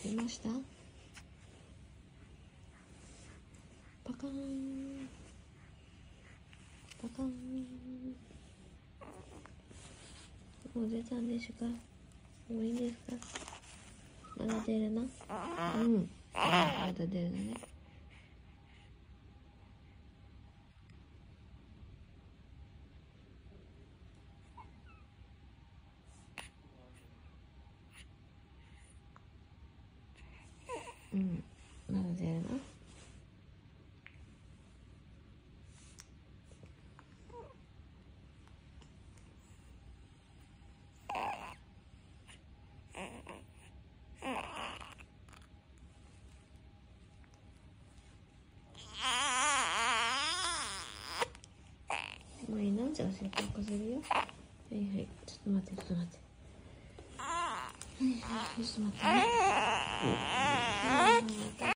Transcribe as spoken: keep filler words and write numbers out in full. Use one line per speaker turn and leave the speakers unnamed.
出ました。パカーンパカーン。もう出たんですか？もういいですか？まだ出るの？うん、まだ出るのね。うん、まだ出るの？もういいの？じゃあおしっこ起こせるよ。はいはい、ちょっと待って、ちょっと待って。はいはい、ちょっと待ってね。